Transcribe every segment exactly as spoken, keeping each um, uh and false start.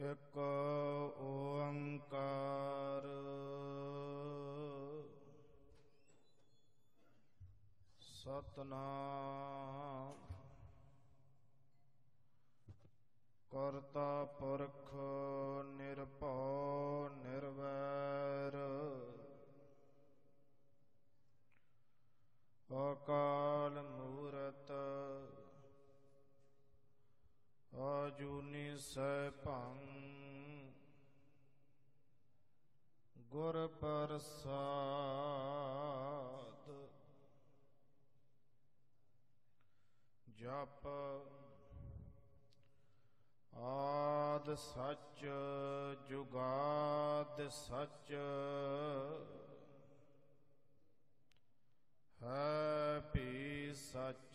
ਇੱਕ ਓੰਕਾਰ ਸਤਿਨਾਮ ਕਰਤਾ ਪੁਰਖ ਨਿਰਭਉ ਨਿਰਵੈਰ ਅਕਾਲ ਮੂਰਤ ਆਜੂਨੀ ਸੈਭੰ ਗੁਰ ਪ੍ਰਸਾਦ ਜਪ ਆਦਿ ਸੱਚ ਜੁਗਾਦਿ ਸੱਚ ਹੈ ਭੀ ਸੱਚ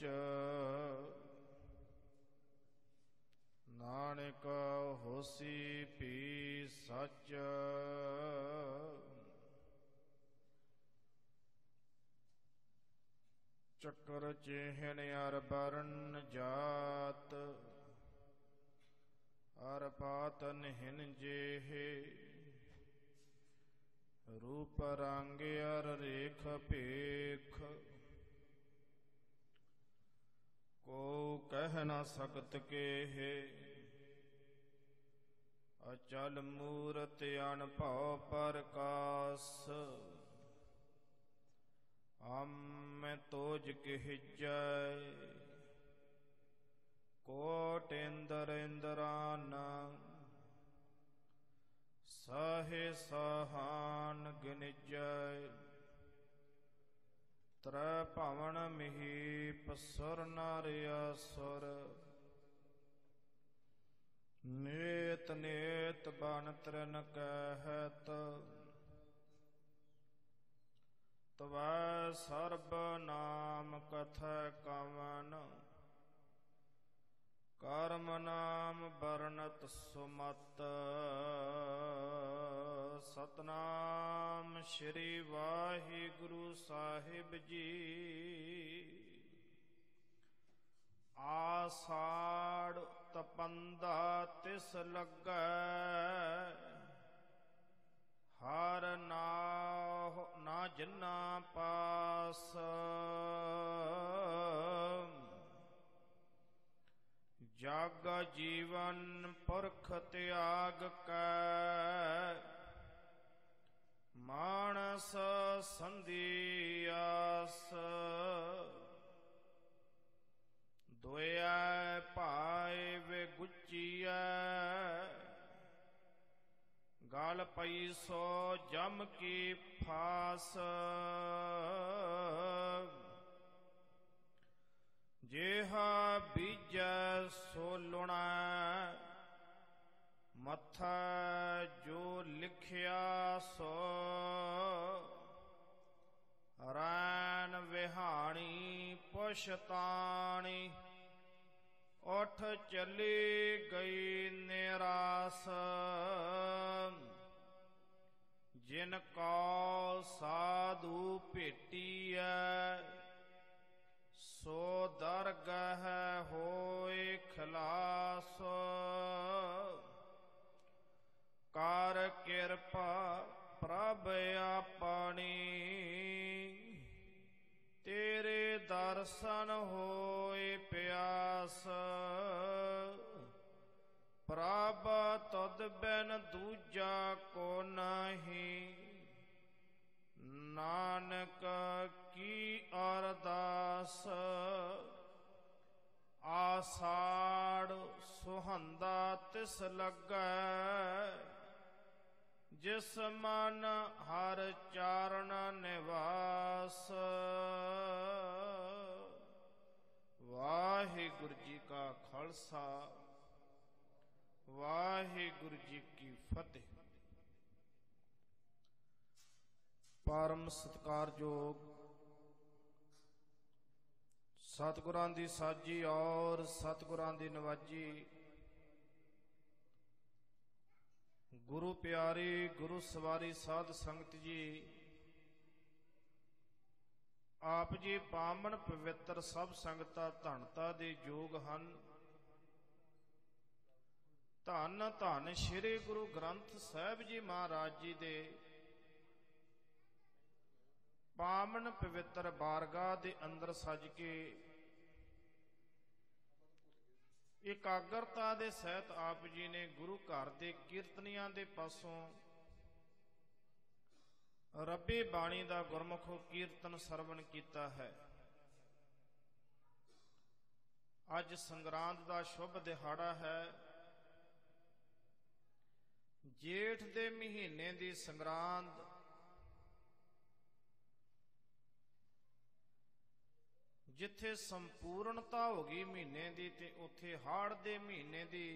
ਨਾਨਕ ਹੋਸੀ ਭੀ ਸੱਚ ਚੱਕਰ ਚਿਹਨ ਅਰ ਬਰਨ ਜਾਤ ਅਰ ਪਾਤ ਨਿਹਨ ਜੇਹੇ ਰੂਪ ਰੰਗ ਅਰ ਰੇਖ ਭੇਖ ਕੋ ਕਹਿ ਨਾ ਸਕਤ ਕੇਹੇ ਅਚਲ ਮੂਰਤ ਅਨਭਉ ਪ੍ਰਕਾਸ਼ ਆਮੈ ਤੋਜ ਕਹਿਜੈ ਕੋਟ ਇੰਦਰ ਇੰਦਰਾਨ ਸਾਹੇ ਸਾਹਾਨ ਗਿਨਜੈ ਤ੍ਰੈ ਭਵਨ ਮਹੀਪ ਸੁਰ ਨਰ ਅਸੁਰ ਨੇਤ ਨੇਤ ਬਨ ਤ੍ਰਿਨ ਕਹਿਤ ਤਵੈ ਸਰਬ ਨਾਮ ਕਥੈ ਕਵਨ ਕਰਮ ਨਾਮ ਬਰਨਤ ਸੁਮਤ ਸਤਨਾਮ ਸ਼੍ਰੀ ਵਾਹਿਗੁਰੂ ਸਾਹਿਬ ਜੀ। ਆਸਾੜ ਤਪੰਦਾ ਤਿਸ ਲੱਗੈ ਹਰ ਨਾਹੁ ਨਾ ਜਿਨਾ ਪਾਸ ਜਗ ਜੀਵਨ ਪੁਰਖ ਤਿਆਗ ਕੈ ਮਾਨਸ ਸੰਧਿਆਸ ਦੁਇਐ ਭਾਇ ਵੇ ਗੁਚੀਐ ਗਲ ਪਈ ਸੋ ਜਮ ਕੀ ਫਾਸ ਜਿਹਾ ਬੀਜੈ ਸੋ ਲੁਣੈ ਮੱਥਾ ਜੋ ਲਿਖਿਆ ਸੋ ਰੈਨ ਵਿਹਾਣੀ ਪੁਛਤਾਣੀ ਉਠ ਚਲੀ ਗਈ ਨਿਰਾਸ ਜਿਨ ਕੋ ਸਾਧੂ ਭੇਟੀਐ ਸੋ ਦਰਗਹ ਹੋਏ ਖਲਾਸ ਕਰ ਕਿਰਪਾ ਪ੍ਰਭ ਆਪਣੀ ਤੇਰੇ ਦਰਸ਼ਨ ਹੋਏ ਪਿਆਸ ਪ੍ਰਭ ਤੁਧ ਬਿਨ ਦੂਜਾ ਕੋ ਨਹੀਂ ਨਾਨਕ ਕੀ ਅਰਦਾਸ ਆਸਾੜ ਸੁਹੰਦਾ ਤਿਸ ਲੱਗੈ ਜਿਸ ਮਨ ਹਰ ਚਾਰਨ ਨਿਵਾਸ। ਵਾਹਿਗੁਰੂ ਜੀ ਕਾ ਖਾਲਸਾ ਵਾਹਿਗੁਰੂ ਜੀ ਕੀ ਫਤਿਹ। ਪਰਮ ਸਤਿਕਾਰਯੋਗ ਸਤਿਗੁਰਾਂ ਦੀ ਸਾਜੀ ਔਰ ਸਤਿਗੁਰਾਂ ਦੀ ਨਵਾਜੀ ਗੁਰੂ ਪਿਆਰੀ ਗੁਰੂ ਸਵਾਰੀ ਸਾਧ ਸੰਗਤ ਜੀ, ਆਪ ਜੀ ਪਾਵਨ ਪਵਿੱਤਰ ਸਭ ਸੰਗਤਾਂ ਧਨਤਾ ਦੇ ਯੋਗ ਹਨ। ਧੰਨ ਧੰਨ ਸ਼੍ਰੀ ਗੁਰੂ ਗ੍ਰੰਥ ਸਾਹਿਬ ਜੀ ਮਹਾਰਾਜ ਜੀ ਦੇ ਪਾਵਨ ਪਵਿੱਤਰ ਬਾਰਗਾਹ ਦੇ ਅੰਦਰ ਸੱਜ ਕੇ ਇਕਾਗਰਤਾ ਦੇ ਸਹਿਤ ਆਪ ਜੀ ਨੇ ਗੁਰੂ ਘਰ ਦੇ ਕੀਰਤਨੀਆਂ ਦੇ ਪਾਸੋਂ ਰੱਬੀ ਬਾਣੀ ਦਾ ਗੁਰਮੁਖੋ ਕੀਰਤਨ ਸਰਵਣ ਕੀਤਾ ਹੈ। ਅੱਜ ਸੰਗਰਾਂਦ ਦਾ ਸ਼ੁਭ ਦਿਹਾੜਾ ਹੈ। ਜੇਠ ਦੇ ਮਹੀਨੇ ਦੀ ਸੰਗਰਾਂਦ ਜਿੱਥੇ ਸੰਪੂਰਨਤਾ ਹੋ ਗਈ ਮਹੀਨੇ ਦੀ, ਤੇ ਉੱਥੇ ਹਾੜ ਦੇ ਮਹੀਨੇ ਦੀ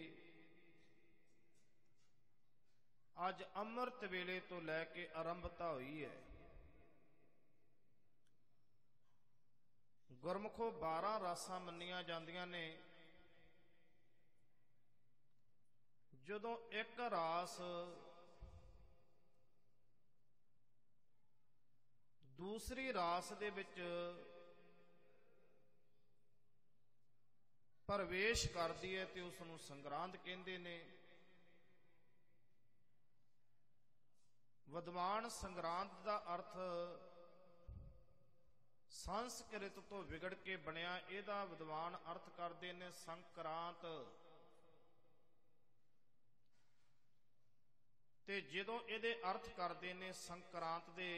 ਅੱਜ ਅੰਮ੍ਰਿਤ ਵੇਲੇ ਤੋਂ ਲੈ ਕੇ ਆਰੰਭਤਾ ਹੋਈ ਹੈ। ਗੁਰਮੁਖੋ ਬਾਰਾਂ ਰਾਸਾਂ ਮੰਨੀਆਂ ਜਾਂਦੀਆਂ ਨੇ। ਜਦੋਂ ਇੱਕ ਰਾਸ ਦੂਸਰੀ ਰਾਸ ਦੇ ਵਿੱਚ ਪ੍ਰਵੇਸ਼ ਕਰਦੀ ਹੈ ਤੇ ਉਸ ਨੂੰ ਸੰਗਰਾਂਦ ਕਹਿੰਦੇ ਨੇ। ਵਿਦਵਾਨ ਸੰਗਰਾਂਦ ਦਾ ਅਰਥ ਸੰਸਕ੍ਰਿਤ ਤੋਂ ਵਿਗੜ ਕੇ ਬਣਿਆ, ਇਹਦਾ ਵਿਦਵਾਨ ਅਰਥ ਕਰਦੇ ਨੇ ਸੰਕਰਾਂਤ। ਤੇ ਜਦੋਂ ਇਹਦੇ ਅਰਥ ਕਰਦੇ ਨੇ ਸੰਕਰਾਂਤ ਦੇ,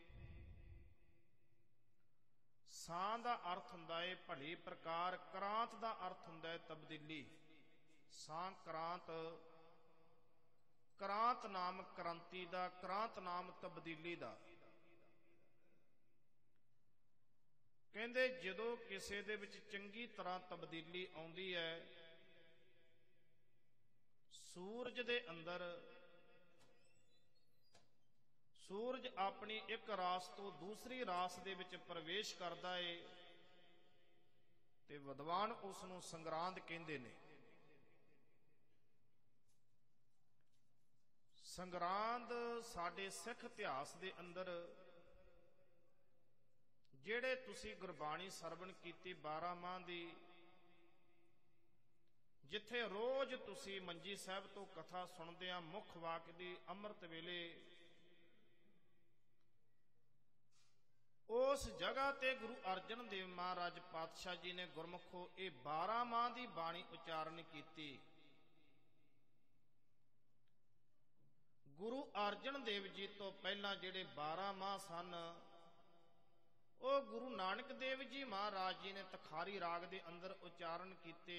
ਸਾਂ ਦਾ ਅਰਥ ਹੁੰਦਾ ਹੈ ਭਲੀ ਪ੍ਰਕਾਰ, ਕ੍ਰਾਂਤ ਦਾ ਅਰਥ ਹੁੰਦਾ ਹੈ ਤਬਦੀਲੀ। ਸੰਕਰਾਂਤ, ਕ੍ਰਾਂਤ ਨਾਮ ਕ੍ਰਾਂਤੀ ਦਾ, ਕ੍ਰਾਂਤ ਨਾਮ ਤਬਦੀਲੀ ਦਾ। ਕਹਿੰਦੇ ਜਦੋਂ ਕਿਸੇ ਦੇ ਵਿੱਚ ਚੰਗੀ ਤਰ੍ਹਾਂ ਤਬਦੀਲੀ ਆਉਂਦੀ ਹੈ, ਸੂਰਜ ਦੇ ਅੰਦਰ ਸੂਰਜ ਆਪਣੀ ਇੱਕ ਰਾਸ ਤੋਂ ਦੂਸਰੀ ਰਾਸ ਦੇ ਵਿੱਚ ਪ੍ਰਵੇਸ਼ ਕਰਦਾ ਏ, ਤੇ ਵਿਦਵਾਨ ਉਸ ਨੂੰ ਸੰਗਰਾਂਦ ਕਹਿੰਦੇ ਨੇ। ਸੰਗਰਾਂਦ ਸਾਡੇ ਸਿੱਖ ਇਤਿਹਾਸ ਦੇ ਅੰਦਰ ਜਿਹੜੇ ਤੁਸੀਂ ਗੁਰਬਾਣੀ ਸਰਵਣ ਕੀਤੀ ਬਾਰਾਂ ਮਾਹ ਦੀ, ਜਿੱਥੇ ਰੋਜ਼ ਤੁਸੀਂ ਮੰਜੀ ਸਾਹਿਬ ਤੋਂ ਕਥਾ ਸੁਣਦੇ ਆ, ਮੁੱਖ ਵਾਕ ਦੀ ਅੰਮ੍ਰਿਤ ਵੇਲੇ ਉਸ ਜਗ੍ਹਾ ਤੇ ਗੁਰੂ ਅਰਜਨ ਦੇਵ ਮਹਾਰਾਜ ਪਾਤਸ਼ਾਹ ਜੀ ਨੇ ਗੁਰਮੁਖੋ ਇਹ ਬਾਰਾਂ ਮਾਹ ਦੀ ਬਾਣੀ ਉਚਾਰਨ ਕੀਤੀ। ਗੁਰੂ ਅਰਜਨ ਦੇਵ ਜੀ ਤੋਂ ਪਹਿਲਾਂ ਜਿਹੜੇ ਬਾਰਾਂ ਮਾਹ ਸਨ, ਉਹ ਗੁਰੂ ਨਾਨਕ ਦੇਵ ਜੀ ਮਹਾਰਾਜ ਜੀ ਨੇ ਤਖਾਰੀ ਰਾਗ ਦੇ ਅੰਦਰ ਉਚਾਰਨ ਕੀਤੇ।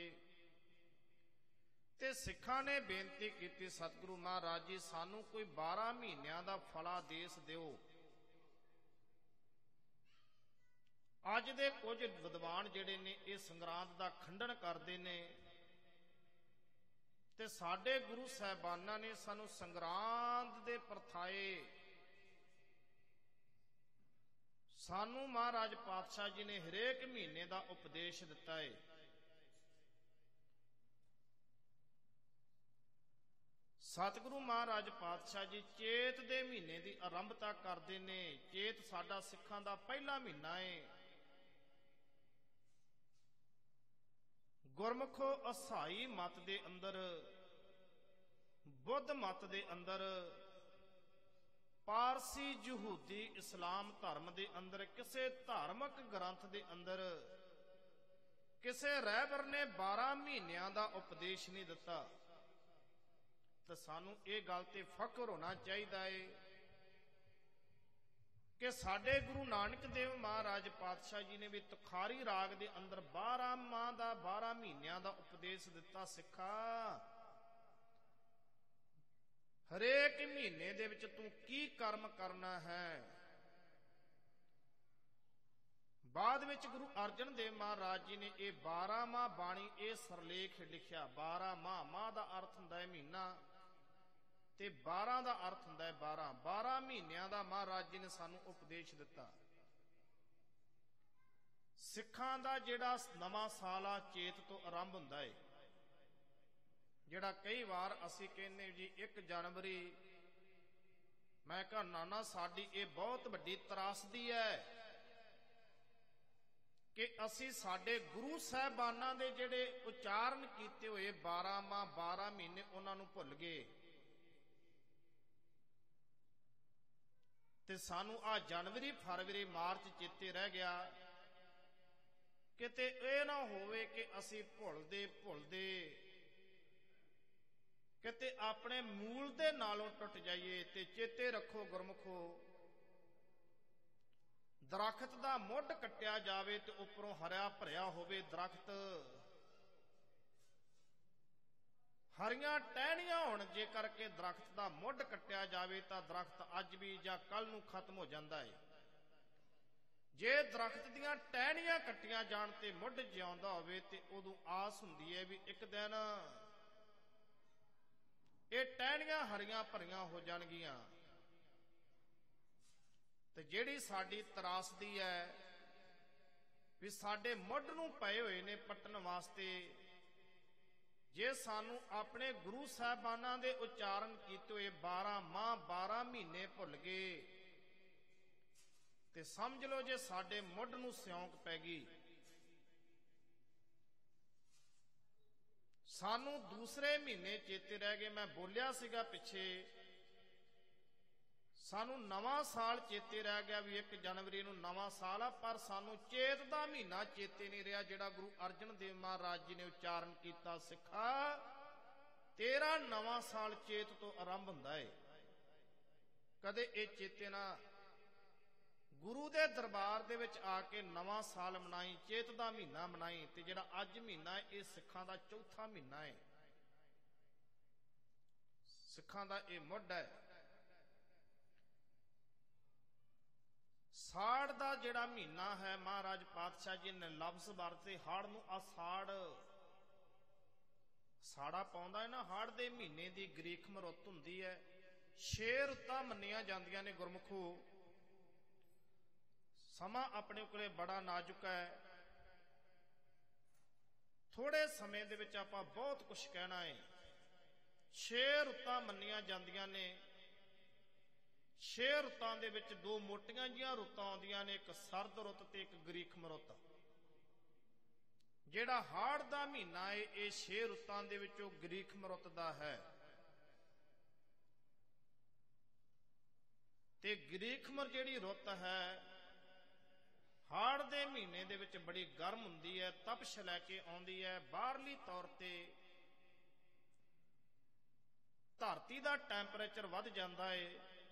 ਤੇ ਸਿੱਖਾਂ ਨੇ ਬੇਨਤੀ ਕੀਤੀ, ਸਤਿਗੁਰੂ ਮਹਾਰਾਜ ਜੀ ਸਾਨੂੰ ਕੋਈ ਬਾਰਾਂ ਮਹੀਨਿਆਂ ਦਾ ਫਲਾਦੇਸ਼ ਦਿਓ। ਅੱਜ ਦੇ ਕੁਝ ਵਿਦਵਾਨ ਜਿਹੜੇ ਨੇ ਇਹ ਸੰਗਰਾਂਦ ਦਾ ਖੰਡਨ ਕਰਦੇ ਨੇ, ਤੇ ਸਾਡੇ ਗੁਰੂ ਸਾਹਿਬਾਨਾਂ ਨੇ ਸਾਨੂੰ ਸੰਗਰਾਂਦ ਦੇ ਪਰਥਾਏ, ਸਾਨੂੰ ਮਹਾਰਾਜ ਪਾਤਸ਼ਾਹ ਜੀ ਨੇ ਹਰੇਕ ਮਹੀਨੇ ਦਾ ਉਪਦੇਸ਼ ਦਿੱਤਾ ਹੈ। ਸਤਿਗੁਰੂ ਮਹਾਰਾਜ ਪਾਤਸ਼ਾਹ ਜੀ ਚੇਤ ਦੇ ਮਹੀਨੇ ਦੀ ਆਰੰਭਤਾ ਕਰਦੇ ਨੇ। ਚੇਤ ਸਾਡਾ ਸਿੱਖਾਂ ਦਾ ਪਹਿਲਾ ਮਹੀਨਾ ਹੈ। ਗੁਰਮੁਖੋ ਅਸਾਈ ਮਤ ਦੇ ਅੰਦਰ, ਬੁੱਧ ਮਤ ਦੇ ਅੰਦਰ, ਪਾਰਸੀ ਯਹੂਦੀ ਇਸਲਾਮ ਧਰਮ ਦੇ ਅੰਦਰ ਕਿਸੇ ਧਾਰਮਿਕ ਗ੍ਰੰਥ ਦੇ ਅੰਦਰ ਕਿਸੇ ਰਹਿਬਰ ਨੇ ਬਾਰਾਂ ਮਹੀਨਿਆਂ ਦਾ ਉਪਦੇਸ਼ ਨਹੀਂ ਦਿੱਤਾ। ਤਾਂ ਸਾਨੂੰ ਇਹ ਗੱਲ ਤੇ ਫਖਰ ਹੋਣਾ ਚਾਹੀਦਾ ਹੈ ਕਿ ਸਾਡੇ ਗੁਰੂ ਨਾਨਕ ਦੇਵ ਮਹਾਰਾਜ ਪਾਤਸ਼ਾਹ ਜੀ ਨੇ ਵੀ ਤੁਖਾਰੀ ਰਾਗ ਦੇ ਅੰਦਰ ਬਾਰਾਂ ਮਾਹ ਦਾ, ਬਾਰਾਂ ਮਹੀਨਿਆਂ ਦਾ ਉਪਦੇਸ਼ ਦਿੱਤਾ। ਸਿੱਖਾ, ਹਰੇਕ ਮਹੀਨੇ ਦੇ ਵਿੱਚ ਤੂੰ ਕੀ ਕਰਮ ਕਰਨਾ ਹੈ। ਬਾਅਦ ਵਿੱਚ ਗੁਰੂ ਅਰਜਨ ਦੇਵ ਮਹਾਰਾਜ ਜੀ ਨੇ ਇਹ ਬਾਰਾਂ ਮਾਹ ਬਾਣੀ, ਇਹ ਸਰਲੇਖ ਲਿਖਿਆ। ਬਾਰਾਂ ਮਾਹ, ਮਾਹ ਦਾ ਅਰਥ ਹੁੰਦਾ ਹੈ ਮਹੀਨਾ, ਤੇ ਬਾਰਾਂ ਦਾ ਅਰਥ ਹੁੰਦਾ ਹੈ ਬਾਰਾਂ। ਬਾਰਾਂ ਮਹੀਨਿਆਂ ਦਾ ਮਹਾਰਾਜ ਜੀ ਨੇ ਸਾਨੂੰ ਉਪਦੇਸ਼ ਦਿੱਤਾ। ਸਿੱਖਾਂ ਦਾ ਜਿਹੜਾ ਨਵਾਂ ਸਾਲ ਆ ਚੇਤ ਤੋਂ ਆਰੰਭ ਹੁੰਦਾ ਹੈ। ਜਿਹੜਾ ਕਈ ਵਾਰ ਅਸੀਂ ਕਹਿੰਦੇ ਜੀ ਇੱਕ ਜਨਵਰੀ, ਮੈਂ ਕਹਾਂ ਨਾਨਾ ਸਾਡੀ ਇਹ ਬਹੁਤ ਵੱਡੀ ਤਰਾਸਦੀ ਹੈ। कि असी साडे गुरु साहिबानां दे जिहड़े उचारण कीते होए बारह माह बारह महीने उन्हां नूं भुल गए ते सानू आ जनवरी फरवरी मार्च चेते रह गया। किते ये ना होवे कि असी भुलदे भुलदे किते अपने मूल दे नालों टुट जाइए। ते चेते रखो गुरमुखो, दरख्त दा मुੱਢ कट्टिया जावे ते उपरों हरिया भरिया होवे दरख्त, हरियां टहनियां होण जे करके दरख्त दा मुੱਢ कट्टिया जावे तां दरख्त अज भी जां कल नूं खत्म हो जांदा है। जे दरख्त दीयां टहनियां कट्टियां जाण ते मुੱਢ जिउंदा होवे ते उदों आस हुंदी है भी एक दिन ये टहनियां हरियां भरियां हो जाणगियां। ते जिहड़ी साडी तरासदी है भी साडे मुੱਢ नूं पए होए ने पट्टण वास्ते, जे सानू अपने गुरु साहिबानां दे उचारण कीते होए बारह माह बारह महीने भुल गए ते समझ लो जे साडे मुੱਢ नूं सिਉਂਕ पै गई। सानू दूसरे महीने चेते रह गए। मैं बोलिया सीगा पिछे, सानू नवां साल चेते रह गया भी एक जनवरी नूं नवां साल आ, पर सानू चेत दा महीना चेते नहीं रहा जिहड़ा गुरु अर्जन देव महाराज जी ने उचारण कीता, सिखा तेरा नवां साल चेत तो आरंभ हुंदा है। कदे ये चेते ना गुरु दे दरबार दे विच आके नवां साल मनाई, चेत दा महीना मनाई। ते जिहड़ा अज महीना है ये सिखां दा चौथा महीना है, सिखां दा ये मुੱਢ है। साड़ दा जिहड़ा महीना है महाराज पातशाह जी ने लफ्ज वरते हाड़ नूं आ साड़ साड़ा पाउंदा है ना। हाड़ दे महीने दी गरीखम रुੱਤ हुंदी है, छे रुੱਤਾਂ ਮੰਨੀਆਂ ਜਾਂਦੀਆਂ ने गुरमुखो। समा अपने कोले बड़ा नाजुक है, थोड़े समय दे विच आपां बहुत कुछ कहना है। छे रुੱਤਾਂ ਮੰਨੀਆਂ ਜਾਂਦੀਆਂ ने, छे रुੱਤਾਂ ਦੇ ਵਿੱਚ ਦੋ ਮੋਟੀਆਂ ਜੀਆਂ ਰੁੱਤਾਂ ਆਉਂਦੀਆਂ ਨੇ, ਇੱਕ ਸਰਦ ਰੁੱਤ ਤੇ ਇੱਕ ਗਰੀਖਮ ਰੁੱਤ। ਜਿਹੜਾ ਹਾੜ ਦਾ ਮਹੀਨਾ ਹੈ ਇਹ ਛੇ ਰੁੱਤਾਂ ਦੇ ਵਿੱਚੋਂ ਗਰੀਖਮ ਰੁੱਤ ਦਾ ਹੈ। ਤੇ ਗਰੀਖਮ ਜਿਹੜੀ ਰੁੱਤ ਹੈ ਹਾੜ ਦੇ ਮਹੀਨੇ ਦੇ ਵਿੱਚ ਬੜੀ ਗਰਮ ਹੁੰਦੀ ਹੈ, ਤਪਸ਼ ਲੈ ਕੇ ਆਉਂਦੀ ਹੈ। ਬਾਹਰਲੀ ਤੌਰ ਤੇ ਧਰਤੀ ਦਾ ਟੈਂਪਰੇਚਰ ਵੱਧ ਜਾਂਦਾ ਹੈ।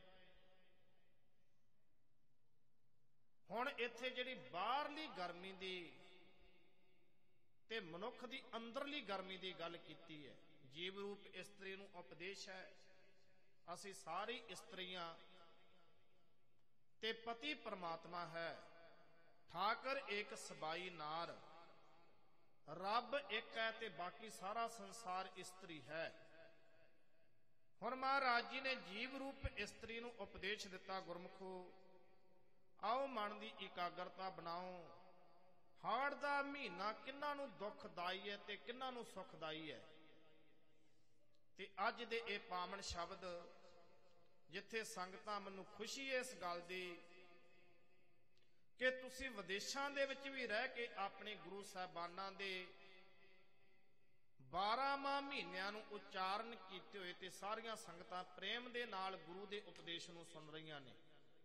ਹੁਣ ਇੱਥੇ ਜਿਹੜੀ ਬਾਹਰਲੀ ਗਰਮੀ ਦੀ ਤੇ ਮਨੁੱਖ ਦੀ ਅੰਦਰਲੀ ਗਰਮੀ ਦੀ ਗੱਲ ਕੀਤੀ ਹੈ। ਜੀਵ ਰੂਪ ਇਸਤਰੀ ਨੂੰ ਉਪਦੇਸ਼ ਹੈ, ਅਸੀਂ ਸਾਰੀ ਇਸਤਰੀਆਂ ਤੇ ਪਤੀ ਪਰਮਾਤਮਾ ਹੈ। ਠਾਕਰ ਇੱਕ ਸਬਾਈ ਨਾਰ, ਰੱਬ ਇੱਕ ਹੈ ਤੇ ਬਾਕੀ ਸਾਰਾ ਸੰਸਾਰ ਇਸਤਰੀ ਹੈ। ਹੁਣ ਮਹਾਰਾਜ ਜੀ ਨੇ ਜੀਵ ਰੂਪ ਇਸਤਰੀ ਨੂੰ ਉਪਦੇਸ਼ ਦਿੱਤਾ, ਗੁਰਮੁਖੋ आओ मन की इकाग्रता बनाओ। हाड़ दा महीना किन्हां नूं दुखदाई है ते किन्हां नूं सुखदाई है। ते अज दे ये पावन शब्द जिथे संगतां मैनूं खुशी है इस गल दी कि तुसीं विदेशां दे विच भी रह के अपने गुरु साहिबानां दे बारह माह महीनिਆਂ नूं उचारण कीते होए ते सारियां संगतां प्रेम दे नाल गुरु दे उपदेश नूं सुन रहीआं ने।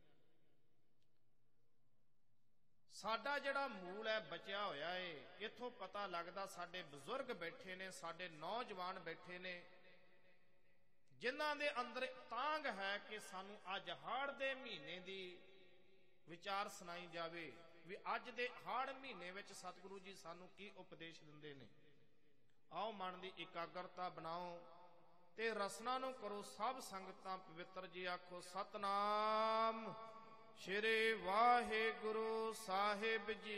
साडा जिहड़ा मूल है बचिया होया है, इथों पता लगदा साडे बजुर्ग बैठे ने, साडे नौजवान बैठे ने, जिन्हां दे अंदर तांग है कि सानू अज हाड़ दे महीने दी विचार सुनाई जावे भी अज दे हाड़ महीने विच सतगुरु जी सानू की उपदेश दिंदे ने। आओ मन दी इकाग्रता बनाओ ते रसना नूं करो सब संगतां पवित्र जी। आखो सतनाम श्री वाहिगुरु साहिब जी।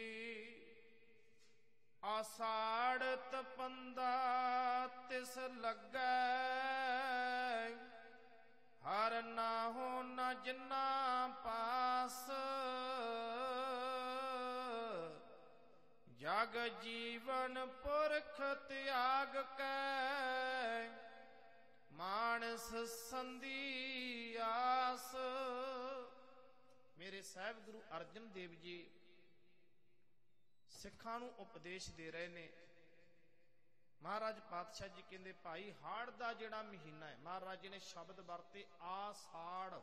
आषाढ़ तपंदा तिस लगै, हर ना हो न जिन्ना पास। जग जीवन पुरख त्याग कै, मानस संधि आस। मेरे साहिब गुरु अर्जन देव जी ਸਿੱਖਾਂ ਨੂੰ ਉਪਦੇਸ਼ ਦੇ ਰਹੇ ਨੇ। ਮਹਾਰਾਜ ਪਾਤਸ਼ਾਹ ਜੀ ਕਹਿੰਦੇ ਭਾਈ ਹਾੜ ਦਾ ਜਿਹੜਾ ਮਹੀਨਾ ਹੈ, ਮਹਾਰਾਜ ਜੀ ਨੇ ਸ਼ਬਦ ਵਰਤੇ ਆਸਾੜ।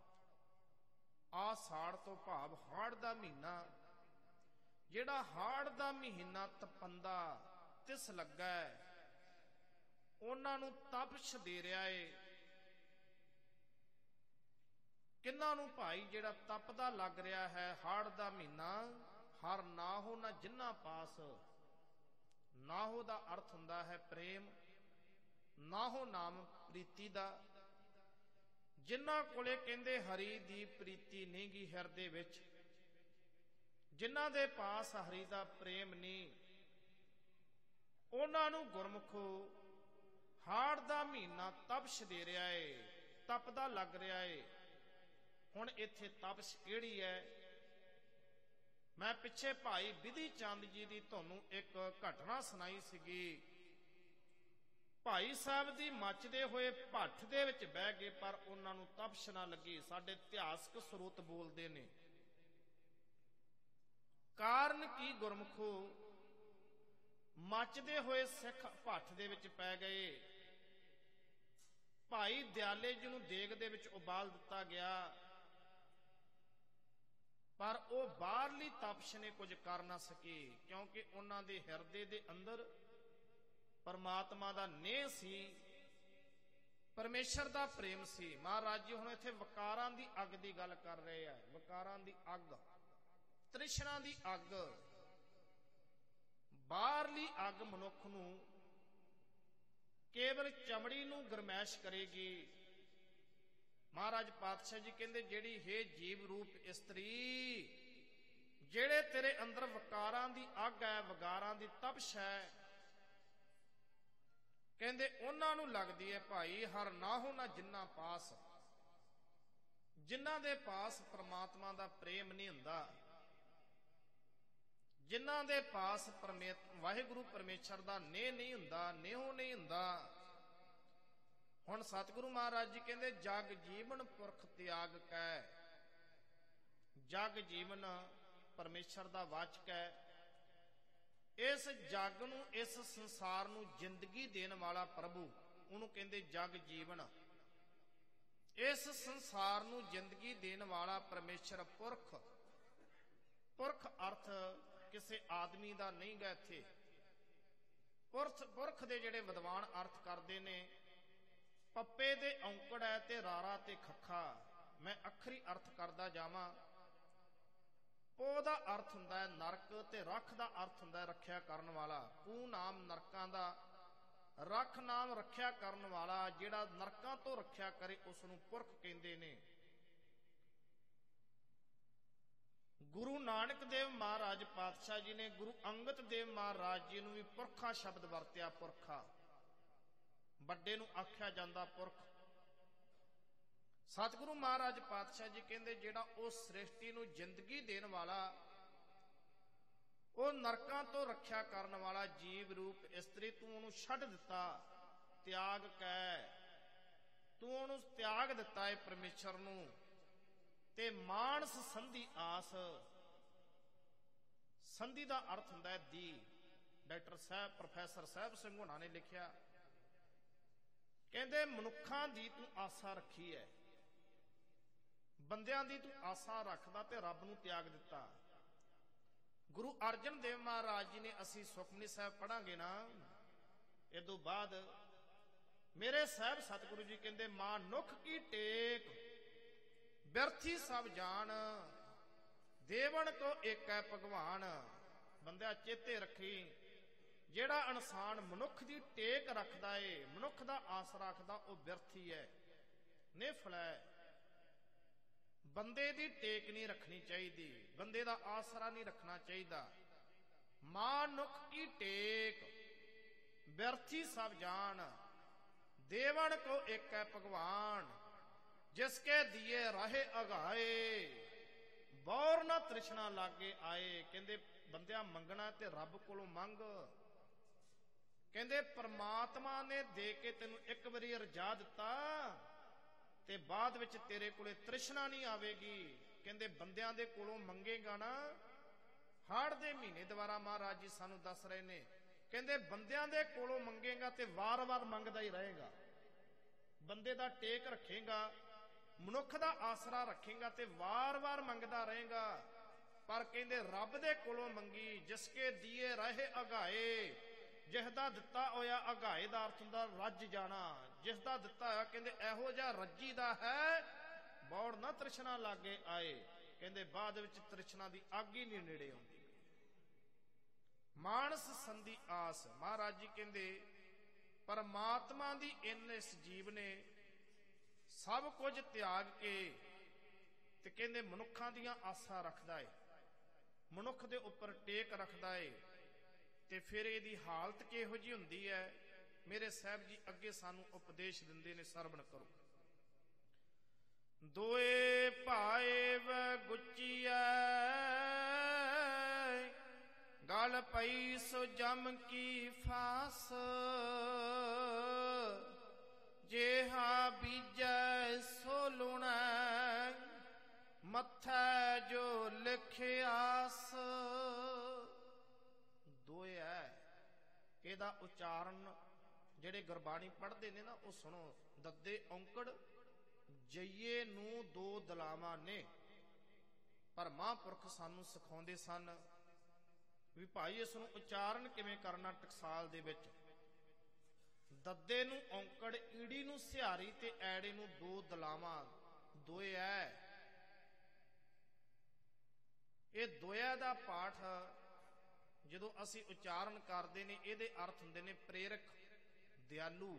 ਆਸਾੜ ਤੋਂ ਭਾਵ ਹਾੜ ਦਾ ਮਹੀਨਾ, ਜਿਹੜਾ ਹਾੜ ਦਾ ਮਹੀਨਾ ਤਪੰਦਾ ਤਿਸ ਲੱਗਾ ਉਹਨਾਂ ਨੂੰ ਤਪਸ਼ ਦੇ ਰਿਹਾ ਏ। ਕਿਹਨਾਂ ਨੂੰ ਭਾਈ? ਜਿਹੜਾ ਤਪਦਾ ਲੱਗ ਰਿਹਾ ਹੈ ਹਾੜ ਦਾ ਮਹੀਨਾ। ਹਰ ਨਾਹੋ ਨਾ ਜਿਨ੍ਹਾਂ ਪਾਸ, ਨਾਹੋ ਦਾ ਅਰਥ ਹੁੰਦਾ ਹੈ ਪ੍ਰੇਮ, ਨਾਹੋ ਨਾਮ ਪ੍ਰੀਤੀ ਦਾ। ਜਿਨ੍ਹਾਂ ਕੋਲੇ ਕਹਿੰਦੇ ਹਰੀ ਦੀ ਪ੍ਰੀਤੀ ਨਹੀਂ ਗੀ ਹਿਰਦੇ ਵਿੱਚ, ਜਿਨ੍ਹਾਂ ਦੇ ਪਾਸ ਹਰੀ ਦਾ ਪ੍ਰੇਮ ਨਹੀਂ, ਉਹਨਾਂ ਨੂੰ ਗੁਰਮੁਖੋ ਹਾੜ ਦਾ ਮਹੀਨਾ ਤਪਸ਼ ਦੇ ਰਿਹਾ ਏ, ਤਪਦਾ ਲੱਗ ਰਿਹਾ ਏ। ਹੁਣ ਇੱਥੇ ਤਪਸ਼ ਕਿਹੜੀ ਹੈ? ਮੈਂ ਪਿੱਛੇ ਭਾਈ ਬਿਧੀ ਚੰਦ ਜੀ ਦੀ ਤੁਹਾਨੂੰ ਇੱਕ ਘਟਨਾ ਸੁਣਾਈ ਸੀਗੀ। ਭਾਈ ਸਾਹਿਬ ਦੀ ਮੱਚਦੇ ਹੋਏ ਭੱਠ ਦੇ ਵਿੱਚ ਬਹਿ ਗਏ, ਪਰ ਉਹਨਾਂ ਨੂੰ ਤਪਸ਼ ਨਾ ਲੱਗੀ। ਸਾਡੇ ਇਤਿਹਾਸਕ ਸਰੋਤ ਬੋਲਦੇ ਨੇ। ਕਾਰਨ ਕੀ ਗੁਰਮੁਖੋ? ਮੱਚਦੇ ਹੋਏ ਸਿੱਖ ਭੱਠ ਦੇ ਵਿੱਚ ਪੈ ਗਏ। ਭਾਈ ਦਿਆਲੇ ਜੀ ਨੂੰ ਦੇਗ ਦੇ ਵਿੱਚ ਉਬਾਲ ਦਿੱਤਾ ਗਿਆ, ਪਰ ਉਹ ਬਾਹਰਲੀ ਤਪਸ਼ ਨੇ ਕੁਝ ਕਰ ਨਾ ਸਕੀ, ਕਿਉਂਕਿ ਉਹਨਾਂ ਦੇ ਹਿਰਦੇ ਦੇ ਅੰਦਰ ਪਰਮਾਤਮਾ ਦਾ ਨੇਹ ਸੀ, ਪਰਮੇਸ਼ਰ ਦਾ ਪ੍ਰੇਮ ਸੀ। ਮਹਾਰਾਜ ਜੀ ਹੁਣ ਇੱਥੇ ਵਿਕਾਰਾਂ ਦੀ ਅੱਗ ਦੀ ਗੱਲ ਕਰ ਰਹੇ ਆ। ਵਿਕਾਰਾਂ ਦੀ ਅੱਗ, ਤ੍ਰਿਸ਼ਨਾ ਦੀ ਅੱਗ, ਬਾਹਰਲੀ ਅੱਗ ਮਨੁੱਖ ਨੂੰ ਕੇਵਲ ਚਮੜੀ ਨੂੰ ਗਰਮੈਸ਼ ਕਰੇਗੀ। ਮਹਾਰਾਜ ਪਾਤਸ਼ਾਹ ਜੀ ਕਹਿੰਦੇ ਜਿਹੜੀ ਹੈ ਜੀਵ ਰੂਪ ਇਸਤਰੀ, ਜਿਹੜੇ ਤੇਰੇ ਅੰਦਰ ਵਿਕਾਰਾਂ ਦੀ ਅੱਗ ਹੈ, ਵਿਕਾਰਾਂ ਦੀ ਤਪਸ਼ ਹੈ, ਕਹਿੰਦੇ ਉਹਨਾਂ ਨੂੰ ਲੱਗਦੀ ਹੈ ਭਾਈ ਹਰ ਨਾਹੋ ਨਾ ਜਿਨ੍ਹਾਂ ਪਾਸ, ਜਿਨ੍ਹਾਂ ਦੇ ਪਾਸ ਪ੍ਰਮਾਤਮਾ ਦਾ ਪ੍ਰੇਮ ਨਹੀਂ ਹੁੰਦਾ, ਜਿਨ੍ਹਾਂ ਦੇ ਪਾਸ ਵਾਹਿਗੁਰੂ ਪਰਮੇਸ਼ਰ ਦਾ ਨੇਹ ਨਹੀਂ ਹੁੰਦਾ, ਨੇਹੋ ਨਹੀਂ ਹੁੰਦਾ। ਹੁਣ ਸਤਿਗੁਰੂ ਮਹਾਰਾਜ ਜੀ ਕਹਿੰਦੇ ਜਗ ਜੀਵਨ ਪੁਰਖ ਤਿਆਗ ਕੈ। ਜਗ ਜੀਵਨ ਪਰਮੇਸ਼ਰ ਦਾ ਵਾਚਕ ਹੈ। ਇਸ ਜਗ ਨੂੰ, ਇਸ ਸੰਸਾਰ ਨੂੰ ਜ਼ਿੰਦਗੀ ਦੇਣ ਵਾਲਾ ਪ੍ਰਭੂ, ਉਹਨੂੰ ਕਹਿੰਦੇ ਜਗ ਜੀਵਨ। ਇਸ ਸੰਸਾਰ ਨੂੰ ਜ਼ਿੰਦਗੀ ਦੇਣ ਵਾਲਾ ਪਰਮੇਸ਼ਰ ਪੁਰਖ। ਪੁਰਖ ਅਰਥ ਕਿਸੇ ਆਦਮੀ ਦਾ ਨਹੀਂ ਗਾ ਇੱਥੇ। ਪੁਰਖ ਪੁਰਖ ਦੇ ਜਿਹੜੇ ਵਿਦਵਾਨ ਅਰਥ ਕਰਦੇ ਨੇ, ਪੱਪੇ ਦੇ ਔਂਕੜ ਹੈ ਤੇ ਰਾਰਾ ਤੇ ਖੱਖਾ। ਮੈਂ ਅੱਖਰੀ ਅਰਥ ਕਰਦਾ ਜਾਵਾਂ। ਪੋ ਦਾ ਅਰਥ ਹੁੰਦਾ ਹੈ ਨਰਕ, ਤੇ ਰੱਖ ਦਾ ਅਰਥ ਹੁੰਦਾ ਹੈ ਰੱਖਿਆ ਕਰਨ ਵਾਲਾ। ਪੂ ਨਾਮ ਨਰਕਾਂ ਦਾ, ਰੱਖ ਨਾਮ ਰੱਖਿਆ ਕਰਨ ਵਾਲਾ। ਜਿਹੜਾ ਨਰਕਾਂ ਤੋਂ ਰੱਖਿਆ ਕਰੇ ਉਸ ਨੂੰ ਪੁਰਖ ਕਹਿੰਦੇ ਨੇ। ਗੁਰੂ ਨਾਨਕ ਦੇਵ ਮਹਾਰਾਜ ਪਾਤਸ਼ਾਹ ਜੀ ਨੇ ਗੁਰੂ ਅੰਗਦ ਦੇਵ ਮਹਾਰਾਜ ਜੀ ਨੂੰ ਵੀ ਪੁਰਖਾ ਸ਼ਬਦ ਵਰਤਿਆ। ਪੁਰਖਾ ਵੱਡੇ ਨੂੰ ਆਖਿਆ ਜਾਂਦਾ ਪੁਰਖ। ਸਤਿਗੁਰੂ ਮਹਾਰਾਜ ਪਾਤਸ਼ਾਹ ਜੀ ਕਹਿੰਦੇ ਜਿਹੜਾ ਉਹ ਸ੍ਰਿਸ਼ਟੀ ਨੂੰ ਜ਼ਿੰਦਗੀ ਦੇਣ ਵਾਲਾ, ਉਹ ਨਰਕਾਂ ਤੋਂ ਰੱਖਿਆ ਕਰਨ ਵਾਲਾ ਜੀਵ ਰੂਪ ਇਸਤਰੀ, ਤੂੰ ਉਹਨੂੰ ਛੱਡ ਦਿੱਤਾ, ਤਿਆਗ ਕੈ। ਤੂੰ ਉਹਨੂੰ ਤਿਆਗ ਦਿੱਤਾ ਹੈ ਪਰਮੇਸ਼ਰ ਨੂੰ। ਤੇ ਮਾਨਸ ਸੰਧੀ ਆਸ। ਸੰਧੀ ਦਾ ਅਰਥ ਹੁੰਦਾ ਹੈ ਦੀ। ਡਾਕਟਰ ਸਾਹਿਬ ਪ੍ਰੋਫੈਸਰ ਸਾਹਿਬ ਸਿੰਘ ਹੋਣਾ ਨੇ ਲਿਖਿਆ, ਕਹਿੰਦੇ ਮਨੁੱਖਾਂ ਦੀ ਤੂੰ ਆਸਾ ਰੱਖੀ ਹੈ, ਬੰਦਿਆਂ ਦੀ ਤੂੰ ਆਸਾ ਰੱਖਦਾ ਤੇ ਰੱਬ ਨੂੰ ਤਿਆਗ ਦਿੱਤਾ। ਗੁਰੂ ਅਰਜਨ ਦੇਵ ਮਹਾਰਾਜ ਜੀ ਨੇ, ਅਸੀਂ ਸੁਖਮਨੀ ਸਾਹਿਬ ਪੜਾਂਗੇ ਨਾ ਇਹ ਤੋਂ ਬਾਅਦ, ਮੇਰੇ ਸਾਹਿਬ ਸਤਿਗੁਰੂ ਜੀ ਕਹਿੰਦੇ ਮਾਨੁਖ ਕੀ ਟੇਕ ਬਿਰਥੀ ਸਭ ਜਾਣ, ਦੇਵਨ ਕੋ ਏਕੈ ਭਗਵਾਨ। ਬੰਦਿਆ ਚੇਤੇ ਰੱਖੀ, ਜਿਹੜਾ ਇਨਸਾਨ ਮਨੁੱਖ ਦੀ ਟੇਕ ਰੱਖਦਾ ਏ, ਮਨੁੱਖ ਦਾ ਆਸਰਾ ਰੱਖਦਾ, ਉਹ ਬਿਰਥੀ ਹੈ, ਨਿਫਲ ਹੈ। ਬੰਦੇ ਦੀ ਟੇਕ ਨਹੀਂ ਰੱਖਣੀ ਚਾਹੀਦੀ, ਬੰਦੇ ਦਾ ਆਸਰਾ ਨਹੀਂ ਰੱਖਣਾ ਚਾਹੀਦਾ। ਮਾਨੁਖ ਕੀ ਟੇਕ ਬਿਰਥੀ ਸਭ ਜਾਣ, ਦੇਵਨ ਕੋ ਏਕੈ ਭਗਵਾਨ। ਜਿਸਕੇ ਦੀਏ ਰਾਹੇ ਅਗਾਏ, ਬੌਰ ਨਾ ਤ੍ਰਿਸ਼ਨਾ ਲਾਗੇ ਆਏ। ਕਹਿੰਦੇ ਬੰਦਿਆਂ ਮੰਗਣਾ ਤੇ ਰੱਬ ਕੋਲੋਂ ਮੰਗ। ਕਹਿੰਦੇ ਪਰਮਾਤਮਾ ਨੇ ਦੇ ਕੇ ਤੈਨੂੰ ਇੱਕ ਵਾਰੀ ਰਜਾ ਦਿੱਤਾ ਤੇ ਬਾਅਦ ਵਿੱਚ ਤੇਰੇ ਕੋਲੇ ਤ੍ਰਿਸ਼ਨਾ ਨਹੀਂ ਆਵੇਗੀ। ਕਹਿੰਦੇ ਬੰਦਿਆਂ ਦੇ ਕੋਲੋਂ ਮੰਗੇਗਾ ਨਾ, ਹਾੜ ਦੇ ਮਹੀਨੇ ਦੁਆਰਾ ਮਹਾਰਾਜ ਜੀ ਸਾਨੂੰ ਦੱਸ ਰਹੇ ਨੇ, ਕਹਿੰਦੇ ਬੰਦਿਆਂ ਦੇ ਕੋਲੋਂ ਮੰਗੇਗਾ ਤੇ ਵਾਰ-ਵਾਰ ਮੰਗਦਾ ਹੀ ਰਹੇਗਾ। ਬੰਦੇ ਦਾ ਟੇਕ ਰੱਖੇਗਾ, ਮਨੁੱਖ ਦਾ ਆਸਰਾ ਰੱਖੇਗਾ ਤੇ ਵਾਰ-ਵਾਰ ਮੰਗਦਾ ਰਹੇਗਾ। ਪਰ ਕਹਿੰਦੇ ਰੱਬ ਦੇ ਕੋਲੋਂ ਮੰਗੀ, ਜਿਸਕੇ ਦੀਏ ਰਹੇ ਅਗਾਏ, ਜਿਸ ਦਾ ਦਿੱਤਾ ਹੋਇਆ ਅਗਾਏ ਦਾ ਅਰਥ ਹੁੰਦਾ ਰੱਜ ਜਾਣਾ। ਜਿਸ ਦਾ ਦਿੱਤਾ ਹੋਇਆ ਕਹਿੰਦੇ ਇਹੋ ਜਿਹਾ ਰੱਜੀ ਦਾ ਹੈ, ਬੌੜ ਨਾ ਤ੍ਰਿਸ਼ਨਾ ਲਾਗੇ ਆਏ। ਕਹਿੰਦੇ ਬਾਅਦ ਵਿੱਚ ਤ੍ਰਿਸ਼ਨਾ ਦੀ ਅੱਗ ਹੀ ਨਹੀਂ ਨੇੜੇ ਆਉਂਦੀ। ਮਾਨਸ ਸੰਧੀ ਆਸ, ਮਹਾਰਾਜ ਜੀ ਕਹਿੰਦੇ ਪਰਮਾਤਮਾ ਦੀ ਇੰਨ ਇਸ ਜੀਵ ਨੇ ਸਭ ਕੁਝ ਤਿਆਗ ਕੇ ਤੇ ਕਹਿੰਦੇ ਮਨੁੱਖਾਂ ਦੀਆਂ ਆਸਾਂ ਰੱਖਦਾ ਏ, ਮਨੁੱਖ ਦੇ ਉੱਪਰ ਟੇਕ ਰੱਖਦਾ ਏ। ਤੇ ਫਿਰ ਇਹਦੀ ਹਾਲਤ ਕਿਹੋ ਜਿਹੀ ਹੁੰਦੀ ਹੈ, ਮੇਰੇ ਸਾਹਿਬ ਜੀ ਅੱਗੇ ਸਾਨੂੰ ਉਪਦੇਸ਼ ਦਿੰਦੇ ਨੇ, ਸਰਵਣ ਕਰੋ। ਦੋਏ ਭਾਏ ਵ ਗੁੱਚੀਐ, ਗਲ ਪਈ ਸੋ ਜਮ ਕੀ ਫਾਸ, ਜੇਹਾ ਬੀਜੈ ਸੋ ਲੁਣੈ, ਮੱਥੈ ਜੋ ਲਿਖਿਆਸ। ਦੋਏ ਹੈ, ਇਹਦਾ ਉਚਾਰਨ ਜਿਹੜੇ ਗੁਰਬਾਣੀ ਪੜ੍ਹਦੇ ਨੇ ਨਾ ਉਹ ਸੁਣੋ। ਦੱਦੇ ਔਂਕੜ ਜਈਏ ਨੂੰ ਦੋ ਦਲਾਵਾਂ ਨੇ, ਪਰ ਮਹਾਂਪੁਰਖ ਸਾਨੂੰ ਸਿਖਾਉਂਦੇ ਸਨ ਵੀ ਭਾਈ ਇਸ ਨੂੰ ਉਚਾਰਨ ਕਿਵੇਂ ਕਰਨਾ। ਟਕਸਾਲ ਦੇ ਵਿੱਚ ਦੱਦੇ ਨੂੰ ਔਂਕੜ, ਈੜੀ ਨੂੰ ਸਿਹਾਰੀ ਤੇ ਐੜੇ ਨੂੰ ਦੋ ਦਲਾਵਾਂ, ਦੋਏ ਐ। ਇਹ ਦੋਇਆ ਦਾ ਪਾਠ ਜਦੋਂ ਅਸੀਂ ਉਚਾਰਨ ਕਰਦੇ ਨੇ ਇਹਦੇ ਅਰਥ ਹੁੰਦੇ ਨੇ ਪ੍ਰੇਰਕ, ਦਿਆਲੂ।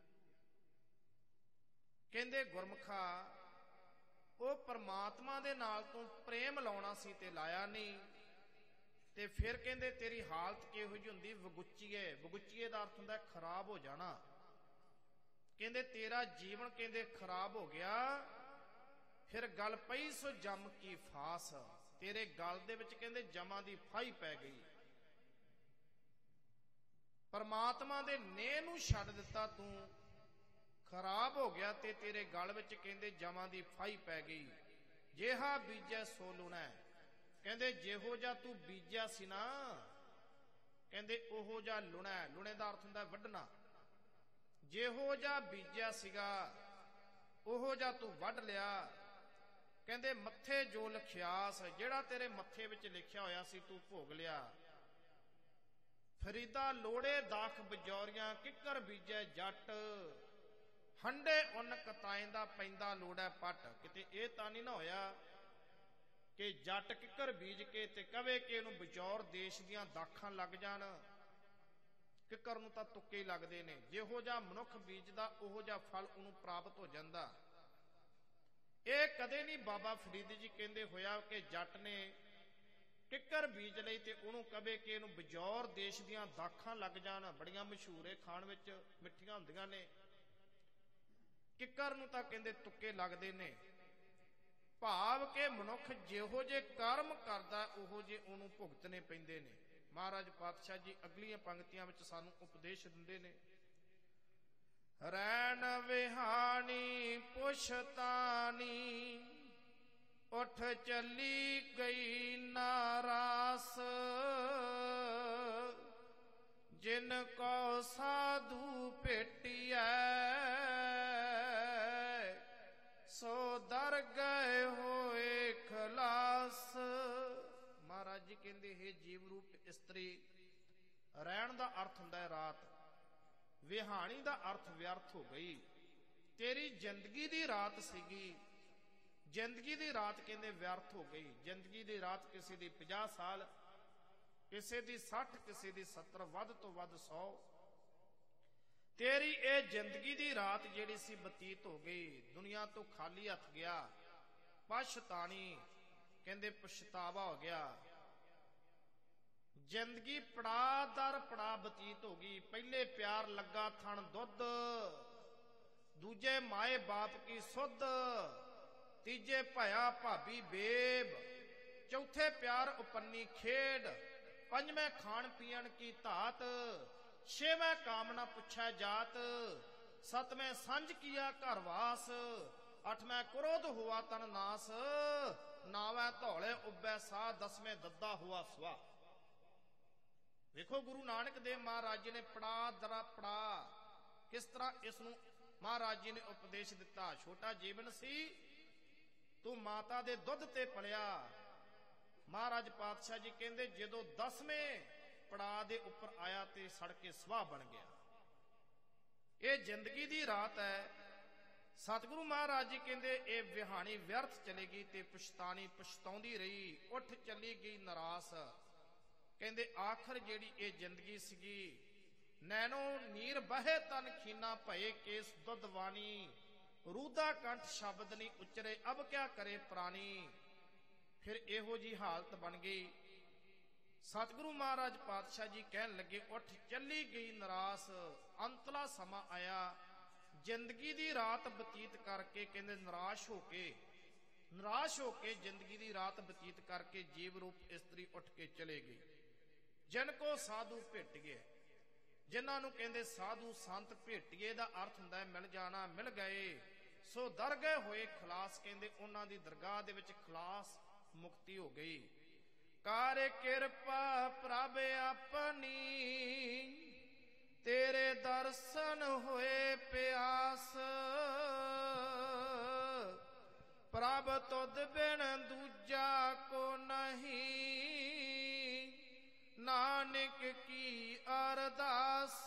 ਕਹਿੰਦੇ ਗੁਰਮੁਖਾ ਉਹ ਪਰਮਾਤਮਾ ਦੇ ਨਾਲ ਤੂੰ ਪ੍ਰੇਮ ਲਾਉਣਾ ਸੀ ਤੇ ਲਾਇਆ ਨਹੀਂ, ਤੇ ਫਿਰ ਕਹਿੰਦੇ ਤੇਰੀ ਹਾਲਤ ਕਿਹੋ ਜਿਹੀ ਹੁੰਦੀ, ਵਗੁੱਚੀਏ। ਵਗੁੱਚੀਏ ਦਾ ਅਰਥ ਹੁੰਦਾ ਖਰਾਬ ਹੋ ਜਾਣਾ। ਕਹਿੰਦੇ ਤੇਰਾ ਜੀਵਨ ਕਹਿੰਦੇ ਖਰਾਬ ਹੋ ਗਿਆ। ਫਿਰ ਗਲ ਪਈ ਸੋ ਜਮ ਕੀ ਫਾਸ, ਤੇਰੇ ਗਲ ਦੇ ਵਿੱਚ ਕਹਿੰਦੇ ਜਮਾਂ ਦੀ ਫਾਹੀ ਪੈ ਗਈ। ਪਰਮਾਤਮਾ ਦੇ ਨੇਹ ਨੂੰ ਛੱਡ ਦਿੱਤਾ ਤੂੰ, ਖਰਾਬ ਹੋ ਗਿਆ ਤੇ ਤੇਰੇ ਗਲ ਵਿੱਚ ਕਹਿੰਦੇ ਜਮਾਂ ਦੀ ਫਾਹੀ ਪੈ ਗਈ। ਜੇਹਾ ਬੀਜੈ ਸੋ ਲੁਣੈ, ਕਹਿੰਦੇ ਜਿਹੋ ਜਿਹਾ ਤੂੰ ਬੀਜਿਆ ਸੀ ਨਾ, ਕਹਿੰਦੇ ਉਹੋ ਜਿਹਾ ਲੁਣੈ। ਲੁਣੇ ਦਾ ਅਰਥ ਹੁੰਦਾ ਵੱਢਣਾ। ਜਿਹੋ ਜਿਹਾ ਬੀਜਿਆ ਸੀਗਾ ਉਹੋ ਜਿਹਾ ਤੂੰ ਵੱਢ ਲਿਆ। ਕਹਿੰਦੇ ਮੱਥੇ ਜੋ ਲਿਖਿਆਸ, ਜਿਹੜਾ ਤੇਰੇ ਮੱਥੇ ਵਿੱਚ ਲਿਖਿਆ ਹੋਇਆ ਸੀ ਤੂੰ ਭੋਗ ਲਿਆ। ਫਰੀਦਾ ਲੋੜੇ ਦਾਖ ਬਜੌਰੀਆਂ, ਕਿੱਕਰ ਬੀਜੈ ਜੱਟ, ਹੰਡੇ ਉੱਨ ਕਤਾਇਂਦਾ ਪੈਂਦਾ ਲੋੜੈ ਪੱਟ। ਕਿਤੇ ਇਹ ਤਾਂ ਨਹੀਂ ਨਾ ਹੋਇਆ ਕਿ ਜੱਟ ਕਿੱਕਰ ਬੀਜ ਕੇ ਤੇ ਕਵੇ ਕਿ ਇਹਨੂੰ ਬਚੌਰ ਦੇਸ਼ ਦੀਆਂ ਦਾਖਾਂ ਲੱਗ ਜਾਣ। ਕਿੱਕਰ ਨੂੰ ਤਾਂ ਤੁੱਕੇ ਲੱਗਦੇ ਨੇ। ਜਿਹੋ ਜਿਹਾ ਮਨੁੱਖ ਬੀਜਦਾ ਉਹੋ ਜਿਹਾ ਫਲ ਉਹਨੂੰ ਪ੍ਰਾਪਤ ਹੋ ਜਾਂਦਾ। ਇਹ ਕਦੇ ਨਹੀਂ ਬਾਬਾ ਫਰੀਦ ਜੀ ਕਹਿੰਦੇ ਹੋਇਆ ਕਿ ਜੱਟ ਨੇ ਕਿੱਕਰ ਬੀਜ ਲਈ ਤੇ ਉਹਨੂੰ ਕਵੇ ਕਿ ਇਹਨੂੰ ਬਜੌਰ ਦੇਸ਼ ਦੀਆਂ ਦਾਖਾਂ ਲੱਗ ਜਾਣ। ਬੜੀਆਂ ਮਸ਼ਹੂਰ ਏ, ਖਾਣ ਵਿੱਚ ਮਿੱਠੀਆਂ ਹੁੰਦੀਆਂ ਨੇ। ਕਿੱਕਰ ਨੂੰ ਤਾਂ ਕਹਿੰਦੇ ਤੁੱਕੇ ਲੱਗਦੇ ਨੇ। ਭਾਵ ਕਿ ਮਨੁੱਖ ਜਿਹੋ ਜੇ ਕਰਮ ਕਰਦਾ ਉਹੋ ਜੇ ਉਹਨੂੰ ਭੁਗਤਣੇ ਪੈਂਦੇ ਨੇ। ਮਹਾਰਾਜ ਪਾਤਸ਼ਾਹ ਜੀ ਅਗਲੀਆਂ ਪੰਕਤੀਆਂ ਵਿੱਚ ਸਾਨੂੰ ਉਪਦੇਸ਼ ਦਿੰਦੇ ਨੇ। ਰੈਣ ਵਿਹਾਣੀ ਪੁਛਤਾਨੀ, ਉਠ ਚੱਲੀ ਗਈ ਨਾਰਾਸ, ਜਿਨ ਕੋ ਸਾਧੂ ਭੇਟੀਐ, ਸੋ ਦਰ ਗਏ ਹੋਏ ਖਲਾਸ। ਮਹਾਰਾਜ ਜੀ ਕਹਿੰਦੇ ਹੈ ਜੀਵ ਰੂਪ ਇਸਤਰੀ, ਰਹਿਣ ਦਾ ਅਰਥ ਹੁੰਦਾ ਹੈ ਰਾਤ, ਵਿਹਾਣੀ ਦਾ ਅਰਥ ਵਿਅਰਥ ਹੋ ਗਈ। ਤੇਰੀ ਜ਼ਿੰਦਗੀ ਦੀ ਰਾਤ ਸੀਗੀ, ਜ਼ਿੰਦਗੀ ਦੀ ਰਾਤ ਕਹਿੰਦੇ ਵਿਅਰਥ ਹੋ ਗਈ। ਜ਼ਿੰਦਗੀ ਦੀ ਰਾਤ ਕਿਸੇ ਦੀ ਪੰਜਾਹ ਸਾਲ, ਕਿਸੇ ਦੀ ਸੱਠ, ਕਿਸੇ ਦੀ ਸੱਤਰ, ਵੱਧ ਤੋਂ ਵੱਧ ਸੌ। ਤੇਰੀ ਇਹ ਜ਼ਿੰਦਗੀ ਦੀ ਰਾਤ ਜਿਹੜੀ ਸੀ ਬਤੀਤ ਹੋ ਗਈ, ਦੁਨੀਆ ਤੋਂ ਖਾਲੀ ਹੱਥ ਗਿਆ। ਪਛਤਾਣੀ ਕਹਿੰਦੇ ਪਛਤਾਵਾ ਹੋ ਗਿਆ। ਜ਼ਿੰਦਗੀ ਪੜਾ ਦਰ ਪੜਾ ਬਤੀਤ ਹੋ ਗਈ। ਪਹਿਲੇ ਪਿਆਰ ਲੱਗਾ ਥਣ ਦੁੱਧ, ਦੂਜੇ ਮਾਏ ਬਾਪ ਕੀ ਸੁੱਧ, ਤੀਜੇ ਭਇਆ ਭਾਬੀ ਬੇਬ, ਚੌਥੇ ਪਿਆਰ ਉਪੰਨੀ ਖੇਡ, ਪੰਜਵੇਂ ਖਾਣ ਪੀਣ ਕੀ ਧਾਤ, ਛੇਵੇਂ ਕਾਮਨਾ ਪੁੱਛੈ ਜਾਤ, ਸਤਵੇਂ ਸੰਜ ਕੀਆ ਘਰ ਵਾਸ, ਅੱਠਵੇਂ ਕ੍ਰੋਧ ਹੁਆ ਤਨ ਨਾਸ, ਨਾਵੈ ਧੌਲੇ ਉੱਬੈ ਸਾਹ ਦਸਵੇਂ ਦੱਦਾ ਹੁਆ ਸੁਆ। ਵੇਖੋ ਗੁਰੂ ਨਾਨਕ ਦੇਵ ਮਹਾਰਾਜ ਜੀ ਨੇ ਪੜਾ ਦਰਾ ਪੜਾ ਕਿਸ ਤਰ੍ਹਾਂ ਇਸ ਨੂੰ ਮਹਾਰਾਜ ਜੀ ਨੇ ਉਪਦੇਸ਼ ਦਿੱਤਾ। ਛੋਟਾ ਜੀਵਨ ਸੀ, ਤੂੰ ਮਾਤਾ ਦੇ ਦੁੱਧ ਤੇ ਪਲਿਆ। ਮਹਾਰਾਜ ਪਾਤਸ਼ਾਹ ਜੀ ਕਹਿੰਦੇ ਜਦੋਂ ਦਸਵੇਂ ਪੜਾ ਦੇ ਉੱਪਰ ਆਇਆ ਤੇ ਸੜ ਕੇ ਸਵਾਹ ਬਣ ਗਿਆ। ਇਹ ਜ਼ਿੰਦਗੀ ਦੀ ਰਾਤ ਹੈ। ਸਤਿਗੁਰੂ ਮਹਾਰਾਜ ਜੀ ਕਹਿੰਦੇ ਇਹ ਵਿਹਾਣੀ ਵਿਅਰਥ ਚਲੇਗੀ ਤੇ ਪਛਤਾਣੀ ਪਛਤਾਉਂਦੀ ਰਹੀ, ਉੱਠ ਚੱਲੀ ਗਈ ਨਰਾਸ। ਕਹਿੰਦੇ ਆਖਰ ਜਿਹੜੀ ਇਹ ਜ਼ਿੰਦਗੀ ਸੀਗੀ, ਨੈਣੋ ਨੀਰ ਬਹੇ ਤਨ ਖੀਨਾ ਭਏ ਕੇਸ ਦੁੱਧਵਾਨੀ, ਰੂਦਾ ਕੰਠ ਸ਼ਬਦ ਨਹੀਂ ਉਚਰੇ ਅਬ ਕਿਆ ਕਰੇ ਪ੍ਰਾਣੀ। ਫਿਰ ਇਹੋ ਜੀ ਹਾਲਤ ਬਣ ਗਈ। ਸਤਿਗੁਰੂ ਮਹਾਰਾਜ ਪਾਤਸ਼ਾਹ ਜੀ ਕਹਿਣ ਲੱਗੇ ਉੱਠ ਚੱਲੀ ਗਈ ਨਰਾਸ। ਅੰਤਲਾ ਸਮਾਂ ਆਇਆ, ਜ਼ਿੰਦਗੀ ਦੀ ਰਾਤ ਬਤੀਤ ਕਰਕੇ ਕਹਿੰਦੇ ਨਿਰਾਸ਼ ਹੋ ਕੇ ਨਿਰਾਸ਼ ਹੋ ਕੇ ਜ਼ਿੰਦਗੀ ਦੀ ਰਾਤ ਬਤੀਤ ਕਰਕੇ ਜੀਵ ਰੂਪ ਇਸਤਰੀ ਉੱਠ ਕੇ ਚਲੇ ਗਈ। ਜਿਨ ਕੋ ਸਾਧੂ ਭੇਟ ਗਏ, ਜਿਨ੍ਹਾਂ ਨੂੰ ਕਹਿੰਦੇ ਸਾਧੂ ਸੰਤ ਭੇਟੀਏ ਦਾ ਅਰਥ ਹੁੰਦਾ ਹੈ ਮਿਲ ਜਾਣਾ, ਮਿਲ ਗਏ ਸੋ ਦਰ ਗਏ ਹੋਏ ਖਲਾਸ। ਕਹਿੰਦੇ ਉਹਨਾਂ ਦੀ ਦਰਗਾਹ ਦੇ ਵਿੱਚ ਖਲਾਸ ਮੁਕਤੀ ਹੋ ਗਈ। ਕਰ ਕਿਰਪਾ ਪ੍ਰਭ ਆਪਣੀ, ਤੇਰੇ ਦਰਸ਼ਨ ਹੋਏ ਪਿਆਸ। ਪ੍ਰਭ ਤੁਧ ਬਿਨ ਦੂਜਾ ਕੋ ਨਹੀਂ, ਨਾਨਕ ਕੀ ਅਰਦਾਸ।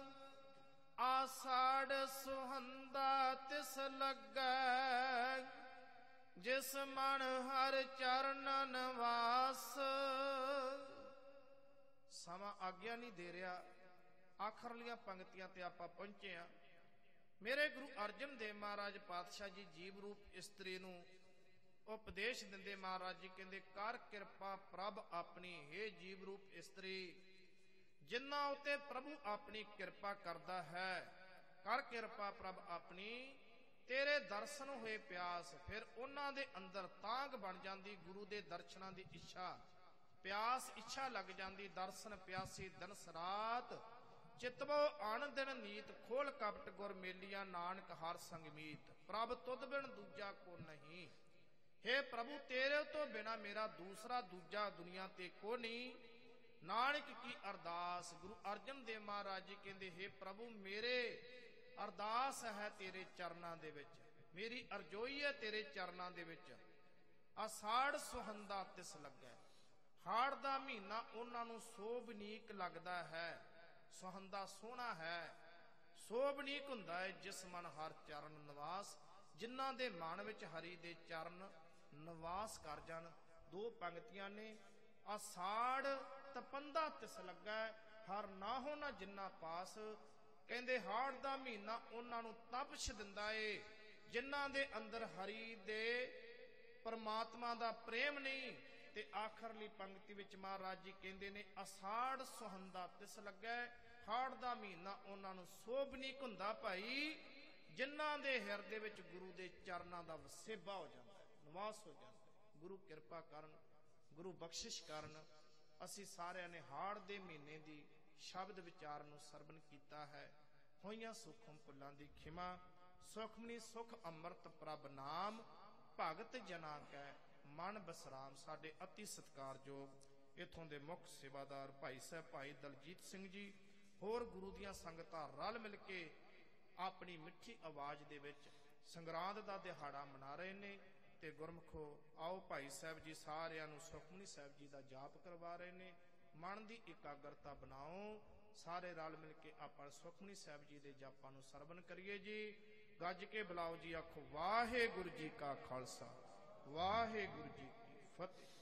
ਆਸਾੜ ਸੁਹੰਦਾ ਤਿਸ ਲੱਗੈ, ਜਿਸ ਮਨ ਹਰ ਚਰਨਨ ਵਾਸ। ਸਮਾਂ ਆਗਿਆ ਨਹੀਂ ਦੇ ਰਿਹਾ, ਆਖਰਲੀਆਂ ਪੰਕਤੀਆਂ ਤੇ ਆਪਾਂ ਪਹੁੰਚੇ ਆ। ਮੇਰੇ ਗੁਰੂ ਅਰਜਨ ਦੇਵ ਮਹਾਰਾਜ ਪਾਤਸ਼ਾਹ ਜੀ ਜੀਵ ਰੂਪ ਇਸਤਰੀ ਨੂੰ ਉਪਦੇਸ਼ ਦਿੰਦੇ। ਮਹਾਰਾਜ ਜੀ ਕਹਿੰਦੇ ਕਰ ਕਿਰਪਾ ਪ੍ਰਭ ਆਪਣੀ, ਹੇ ਜੀਵ ਰੂਪ ਇਸਤਰੀ ਜਿਨ੍ਹਾਂ ਉਤੇ ਪ੍ਰਭੂ ਆਪਣੀ ਕਿਰਪਾ ਕਰਦਾ ਹੈ, ਕਰ ਕਿਰਪਾ ਪ੍ਰਭ ਆਪਣੀ, ਤੇਰੇ ਦਰਸ਼ਨ ਹੋਏ ਪਿਆਸ। ਫਿਰ ਉਹਨਾਂ ਦੇ ਅੰਦਰ ਤਾਂਗ ਬਣ ਜਾਂਦੀ ਗੁਰੂ ਦੇ ਦਰਸ਼ਨਾਂ ਦੀ ਇੱਛਾ, ਪਿਆਸ ਇੱਛਾ ਲੱਗ ਜਾਂਦੀ। ਦਰਸ਼ਨ ਪਿਆਸੀ ਦਿਨਸ ਰਾਤ, ਚਿਤਵੋ ਅਣ ਦਿਨ ਨੀਤ, ਖੋਲ ਕਪਟ ਗੁਰ ਮੇਲੀਆਂ, ਨਾਨਕ ਹਰ ਸੰਗ ਮੀਤ। ਪ੍ਰਭ ਤੁਧ ਬਿਨ ਦੂਜਾ ਕੋ ਨਹੀਂ, हे प्रभु तेरे तो बिना मेरा दूसरा दूजा दुनिया ते को नहीं। नानक की अरदास। गुरु अर्जन देव महाराज जी कहते हे प्रभु मेरे अरदास है तेरे चरणों दे विच, मेरी अरजोई है तेरे चरणों दे विच। आषाढ़ सुहंदा तिस लगे, हाड़ दा महीना उन्हां नूं सोभनीक लगदा है। सुहंदा सोहना है, सोभनीक हुंदा है जिस मन हर चरण निवास, जिन्हां दे मन विच हरि दे चरण निवास कर जान। दो पंक्तियां ने। आषाढ़ तपंदा तिस लगा, हर ना हो ना जिन्ना पास। कहंदे हाड़ दा महीना उन्हां नूं तपश दिंदा है जिन्हां दे अंदर हरि दे परमात्मा दा प्रेम नहीं। ते आखरली पंक्ति विच महाराज जी कहंदे ने आषाढ़ सुहंदा तिस लगा, हाड़ दा महीना उन्हां नूं सोभनीक हुंदा भाई जिन्हां दे हिरदे विच गुरु दे चरनां दा वसेबा हो जांदा है, निवास हो जांदा है। गुरु किरपा करन, गुरु बख्शिश करन। असीं सारिआं ने हाड़ दे महीने दी शब्द विचार नूं सरवण कीता है। होईआं सुखम भुल्लां दी खिमा, सुखमनी सुख अमृत प्रभ नाम, भगत जना कै मन बसराम। साडे अति सत्कारयोग इत्थों दे मुख सेवादार भाई साहब भाई दलजीत सिंह जी होर गुरु दीआं संगतां रल मिल के अपनी मिठी आवाज़ दे विच संगरांद दा दिहाड़ा मना रहे ने। ते गुरमुखो आओ भाई साहब जी सारिआं नूं सुखमनी साहब जी दा जाप करवा रहे ने। मन दी एकाग्रता बनाओ, सारे रल मिल के आपां सुखमनी साहब जी दे जापां नूं सरवण करिए जी। गज के बुलाओ जी, आखो वाहे गुरु जी का खालसा वाहे गुरु जी की फतेह।